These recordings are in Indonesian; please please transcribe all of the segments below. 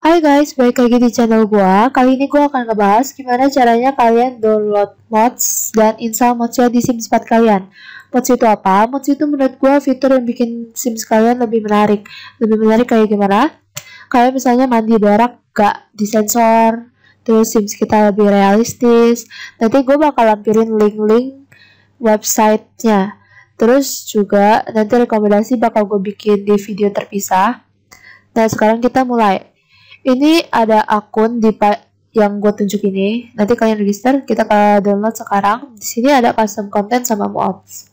Hai guys, balik lagi di channel gua. Kali ini gua akan ngebahas gimana caranya kalian download mods dan install modsnya di Sims 4 kalian. Mods itu apa? Mods itu menurut gua fitur yang bikin Sims kalian lebih menarik. Lebih menarik kayak gimana? Kayak misalnya mandi berak gak disensor, terus Sims kita lebih realistis. Nanti gua bakal lampirin link-link websitenya. Terus juga nanti rekomendasi bakal gue bikin di video terpisah. Nah sekarang kita mulai. Ini ada akun yang gue tunjuk ini. Nanti kalian register, kita ke download sekarang. Di sini ada custom content sama mods.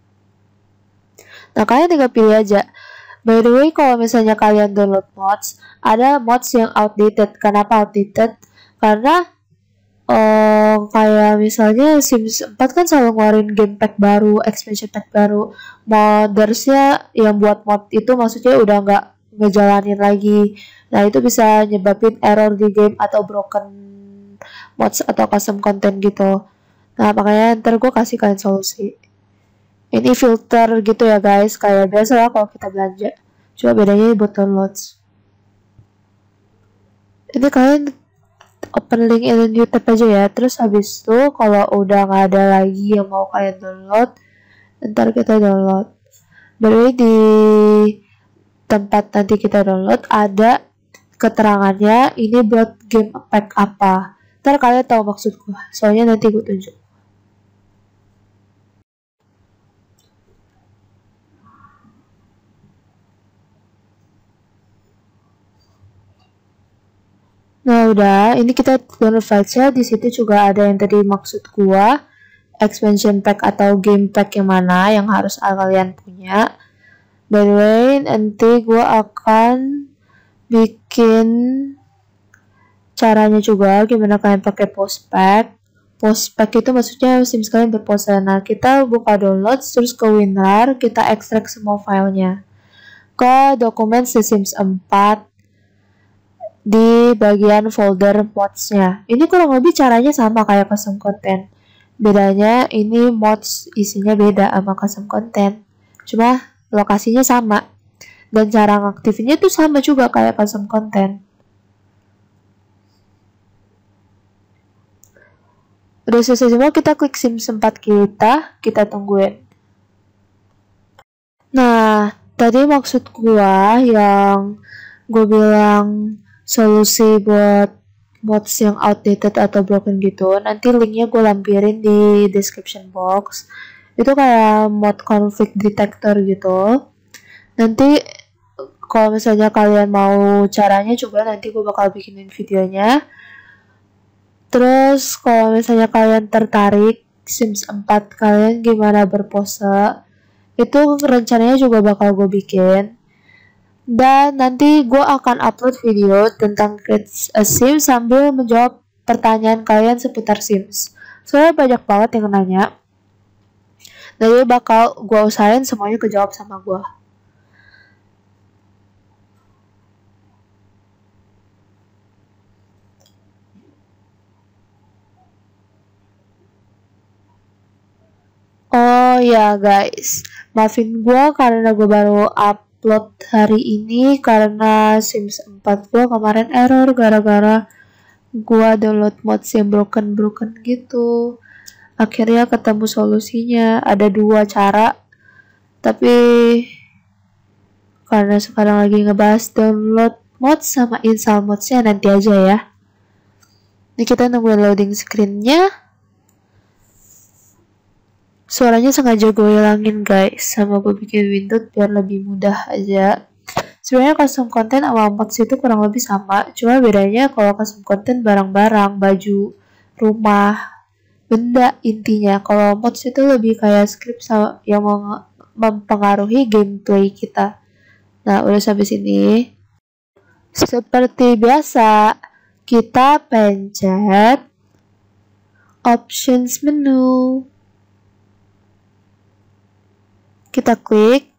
Nah kalian tinggal pilih aja. By the way, kalau misalnya kalian download mods, ada mods yang outdated. Kenapa outdated? Karena kayak misalnya Sims 4 kan selalu ngeluarin game pack baru, expansion pack baru. Moddersnya yang buat mod itu maksudnya udah nggak ngejalanin lagi. Nah itu bisa nyebabin error di game atau broken mods atau custom content gitu. Nah makanya ntar gue kasih kalian solusi. Ini filter gitu ya guys, kayak biasa lah kalau kita belanja. Cuma bedanya buat downloads. Ini kalian open link in new tab aja ya. Terus habis itu kalau udah nggak ada lagi yang mau kalian download, ntar kita download. By di tempat nanti kita download ada keterangannya ini buat game pack apa. Ntar kalian tahu maksudku, soalnya nanti gue tunjuk. Nah udah, ini kita download filesnya. Di situ juga ada yang tadi maksud gua, expansion pack atau game pack yang mana yang harus kalian punya. By the way, nanti gua akan bikin caranya juga gimana kalian pakai post pack. Post pack itu maksudnya Sims kalian berpose. Nah kita buka download, terus ke WinRAR, kita ekstrak semua filenya ke dokumen Sims 4 di bagian folder mods-nya. Ini kurang lebih caranya sama kayak custom content. Bedanya ini mods isinya beda sama custom content. Cuma lokasinya sama. Dan cara ngaktifinnya tuh sama juga kayak custom content. Udah selesai semua, kita klik Sims 4 kita tungguin. Nah, tadi maksud gua yang gue bilang solusi buat mods yang outdated atau broken gitu, nanti linknya gue lampirin di description box. Itu kayak mod conflict detector gitu. Nanti kalau misalnya kalian mau caranya juga nanti gue bakal bikinin videonya. Terus kalau misalnya kalian tertarik Sims 4 kalian gimana berpose, itu rencananya juga bakal gue bikin. Dan nanti gue akan upload video tentang create a Sims sambil menjawab pertanyaan kalian seputar Sims. Soalnya banyak banget yang nanya. Jadi bakal gue usahain semuanya kejawab sama gue. Oh ya guys, maafin gue karena gue baru upload hari ini karena Sims 4 gue kemarin error gara-gara gue download mods yang broken gitu. Akhirnya ketemu solusinya, ada dua cara, tapi karena sekarang lagi ngebahas download mods sama install modsnya nanti aja ya. Ini kita nungguin loading screennya. Suaranya sengaja gue hilangin guys, sama gue bikin window biar lebih mudah aja. Sebenarnya custom content sama mods itu kurang lebih sama, cuma bedanya kalau custom content barang-barang, baju, rumah, benda intinya. Kalau mods itu lebih kayak script yang mempengaruhi gameplay kita. Nah udah sampai sini. Seperti biasa, kita pencet options menu. Kita klik.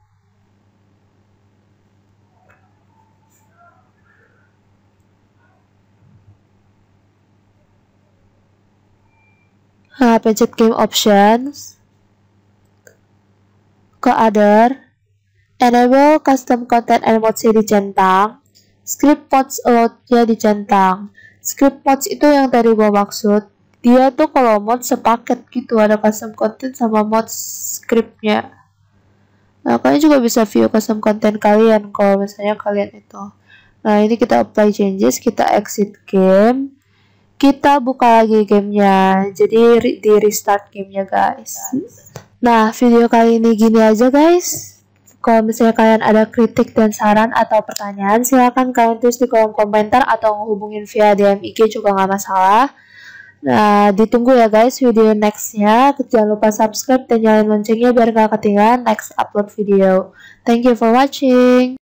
Nah, pencet game options. Ke other. Enable custom content and mods di centang. script mods allowed-nya dicentang. Script mods itu yang tadi gue maksud. Dia tuh kalau mod sepaket gitu, ada custom content sama mod scriptnya. Nah, kalian juga bisa view custom content kalian kalau misalnya kalian itu. Nah, ini kita apply changes, kita exit game, kita buka lagi gamenya, jadi di restart gamenya guys. Nah, video kali ini gini aja guys. Kalau misalnya kalian ada kritik dan saran atau pertanyaan, silahkan kalian tulis di kolom komentar atau hubungin via DM IG juga nggak masalah. Nah, ditunggu ya guys video nextnya. Jangan lupa subscribe dan nyalain loncengnya biar gak ketinggalan next upload video. Thank you for watching.